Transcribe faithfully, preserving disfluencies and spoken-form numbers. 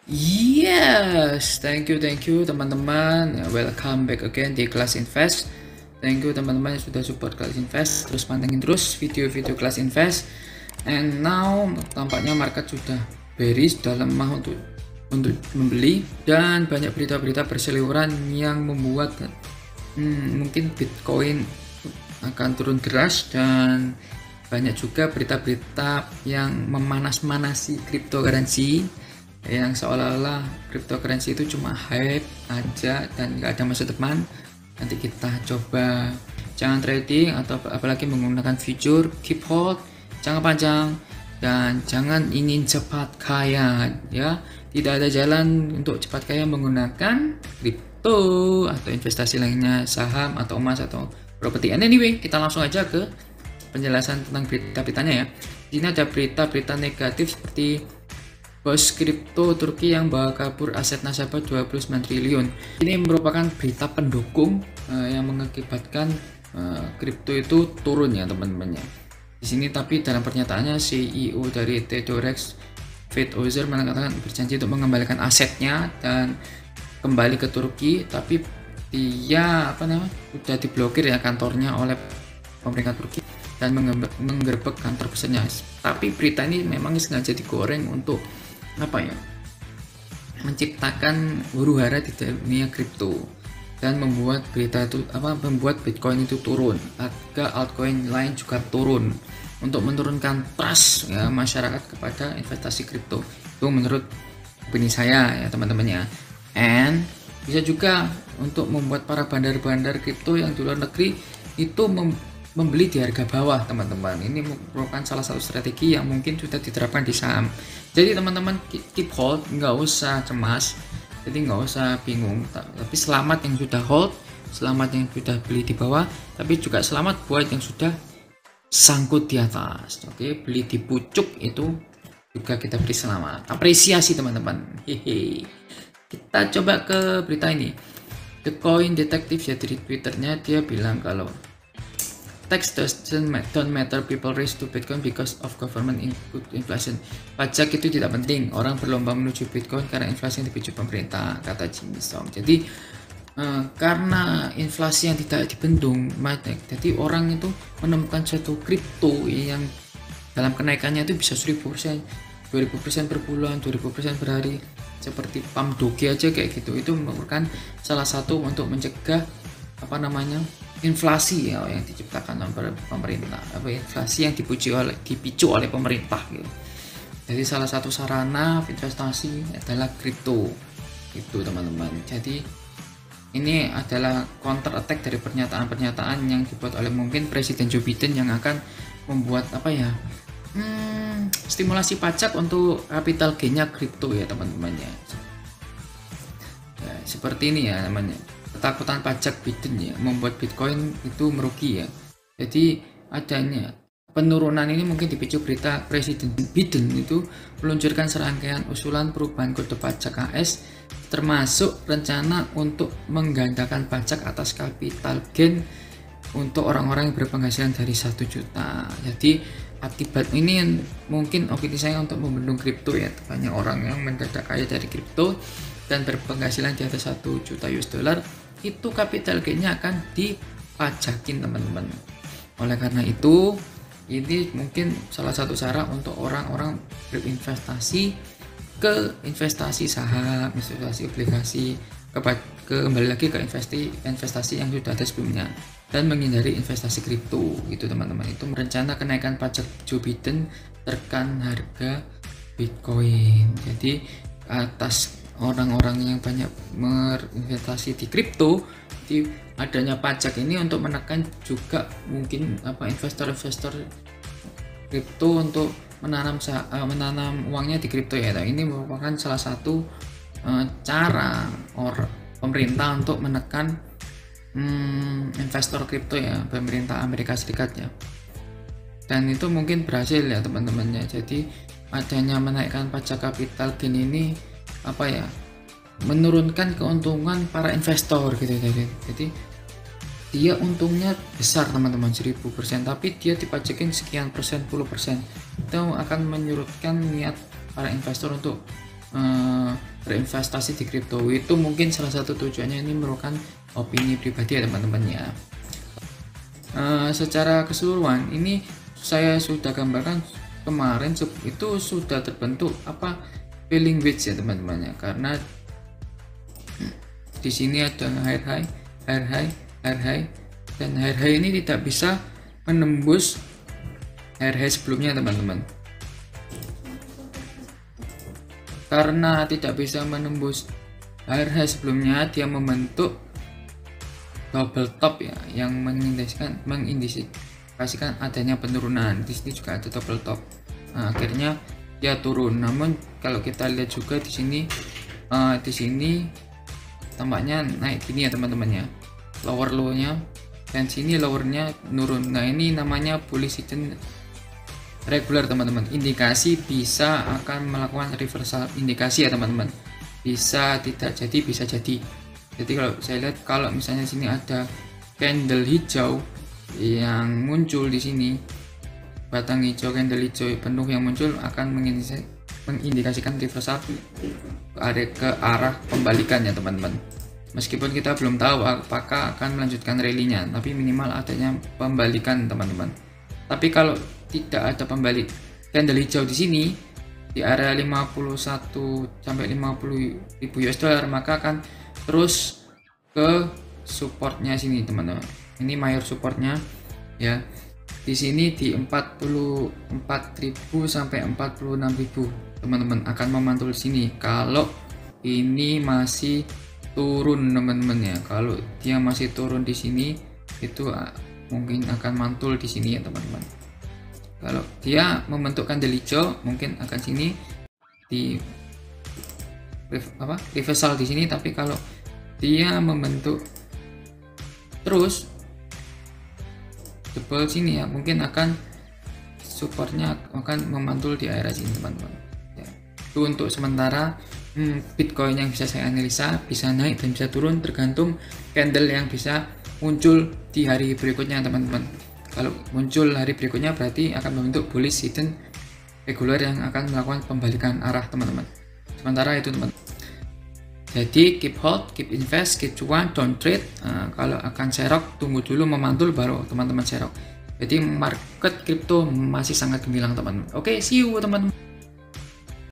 Yes, thank you, thank you teman-teman. Welcome back again di Kelas Invest. Thank you teman-teman yang sudah support Kelas Invest. Terus pantengin terus video-video Kelas Invest. And now tampaknya market sudah bearish, sudah lemah untuk untuk membeli, dan banyak berita-berita berseliweran yang membuat hmm, mungkin Bitcoin akan turun deras, dan banyak juga berita-berita yang memanas-manasi cryptocurrency, yang seolah-olah cryptocurrency itu cuma hype aja dan nggak ada masa depan. Nanti kita coba jangan trading atau apalagi menggunakan future, keep hold, jangka panjang, dan jangan ingin cepat kaya ya. Tidak ada jalan untuk cepat kaya menggunakan kripto atau investasi lainnya, saham atau emas atau properti. And anyway, kita langsung aja ke penjelasan tentang berita-beritanya ya. Di sini ada berita-berita negatif seperti bos kripto Turki yang bawa kabur aset nasabah dua puluh sembilan triliun. Ini merupakan berita pendukung uh, yang mengakibatkan uh, kripto itu turun ya teman-teman ya. Di sini tapi dalam pernyataannya C E O dari Tedorex, Fed Ozer, mengatakan berjanji untuk mengembalikan asetnya dan kembali ke Turki, tapi dia apa namanya sudah diblokir ya kantornya oleh pemerintah Turki dan menggerebek kantor pusatnya. Tapi berita ini memang sengaja digoreng untuk apa ya, menciptakan huru hara di dunia kripto dan membuat berita itu apa membuat Bitcoin itu turun, harga altcoin lain juga turun untuk menurunkan trust ya masyarakat kepada investasi kripto. Itu menurut opini saya ya teman-teman ya. And bisa juga untuk membuat para bandar-bandar kripto yang di luar negeri itu mem membeli di harga bawah teman-teman. Ini merupakan salah satu strategi yang mungkin sudah diterapkan di saham. Jadi teman-teman keep hold, nggak usah cemas, jadi nggak usah bingung. Tapi selamat yang sudah hold, selamat yang sudah beli di bawah, tapi juga selamat buat yang sudah sangkut di atas. Oke, beli di pucuk itu juga kita beri selamat. Apresiasi teman-teman. Hehe. Kita coba ke berita ini. The Coin Detective ya, dari Twitternya dia bilang kalau tax doesn't don't matter, people race to Bitcoin because of government input inflation. Pajak itu tidak penting, orang berlomba menuju Bitcoin karena inflasi yang dipicu pemerintah, kata Jimmy Song. Jadi uh, karena inflasi yang tidak dibendung, jadi orang itu menemukan suatu kripto yang dalam kenaikannya itu bisa seribu persen, dua ribu persen per bulan, dua ribu persen per hari, seperti pump doge aja kayak gitu. Itu merupakan salah satu untuk mencegah apa namanya inflasi ya yang diciptakan oleh pemerintah, apa inflasi yang dipuji oleh dipicu oleh pemerintah gitu. Jadi salah satu sarana investasi adalah kripto itu teman-teman. Jadi ini adalah counter attack dari pernyataan-pernyataan yang dibuat oleh mungkin Presiden Joe Biden yang akan membuat apa ya hmm, stimulasi pajak untuk capital gain-nya kripto ya teman-teman ya. Ya seperti ini ya namanya, ketakutan pajak Biden ya membuat Bitcoin itu merugi ya. Jadi adanya penurunan ini mungkin dipicu berita Presiden Biden itu meluncurkan serangkaian usulan perubahan kode pajak A S, termasuk rencana untuk menggandakan pajak atas capital gain untuk orang-orang yang berpenghasilan dari satu juta. Jadi akibat ini mungkin opini saya untuk membendung kripto ya, banyak orang yang mendadak kaya dari kripto dan berpenghasilan di atas satu juta U S dollar, itu capital gain-nya akan dipajakin teman-teman. Oleh karena itu ini mungkin salah satu cara untuk orang-orang berinvestasi ke investasi saham, investasi obligasi, ke, ke kembali lagi ke investasi investasi yang sudah ada sebelumnya, dan menghindari investasi kripto gitu teman-teman. Itu merencana kenaikan pajak Joe Biden terkait harga Bitcoin. Jadi atas orang-orang yang banyak berinvestasi di kripto, di adanya pajak ini untuk menekan juga mungkin apa investor-investor kripto untuk menanam uh, menanam uangnya di kripto ya. Ini merupakan salah satu uh, cara or pemerintah untuk menekan hmm, investor kripto ya, pemerintah Amerika Serikat ya. Dan itu mungkin berhasil ya teman-temannya. Jadi adanya menaikkan pajak capital gain ini apa ya, menurunkan keuntungan para investor gitu. Jadi, jadi dia untungnya besar teman-teman seribu persen, tapi dia dipajakin sekian persen, puluh persen. Itu akan menyurutkan niat para investor untuk uh, berinvestasi di kripto. Itu mungkin salah satu tujuannya, ini merupakan opini pribadi ya teman-teman ya. Uh, secara keseluruhan ini saya sudah gambarkan kemarin, itu sudah terbentuk apa feeling wedge ya teman-teman ya, karena di sini ada higher high, higher high, higher high, dan higher high ini tidak bisa menembus higher high sebelumnya teman-teman. Karena tidak bisa menembus higher high sebelumnya, dia membentuk double top ya, yang mengindikasikan mengindikasikan adanya penurunan. Di sini juga ada double top. Nah, akhirnya dia turun. Namun kalau kita lihat juga di sini, uh, di sini tampaknya naik gini ya teman-teman ya, lower low-nya, dan sini lowernya nurun. Nah, ini namanya bullish season regular teman-teman. Indikasi bisa akan melakukan reversal indikasi ya teman-teman. Bisa tidak jadi, bisa jadi. Jadi kalau saya lihat, kalau misalnya sini ada candle hijau yang muncul di sini, batang hijau, candle hijau penuh yang muncul, akan mengindikasikan reversal ke arah, ke arah pembalikan ya teman-teman. Meskipun kita belum tahu apakah akan melanjutkan rally-nya, tapi minimal adanya pembalikan teman-teman. Tapi kalau tidak ada pembalik candle hijau di sini di area lima puluh satu sampai lima puluh ribu U S dollar, maka akan terus ke supportnya sini teman-teman. Ini mayor supportnya ya, di sini di empat puluh empat ribu sampai empat puluh enam ribu teman-teman, akan memantul sini kalau ini masih turun teman-teman ya. Kalau dia masih turun di sini, itu mungkin akan mantul di sini ya teman-teman. Kalau dia membentuk candle hijau, mungkin akan sini di apa reversal di sini. Tapi kalau dia membentuk terus jebol sini ya, mungkin akan supportnya akan memantul di area sini teman-teman ya. Itu untuk sementara. hmm, Bitcoin yang bisa saya analisa bisa naik dan bisa turun tergantung candle yang bisa muncul di hari berikutnya teman-teman. Kalau muncul hari berikutnya berarti akan membentuk bullish season regular yang akan melakukan pembalikan arah teman-teman. Sementara itu teman, jadi keep hold, keep invest, keep cuan, don't trade. Nah, kalau akan serok, tunggu dulu memantul baru teman-teman serok. Jadi market crypto masih sangat gemilang teman-teman. Oke, see you teman-teman.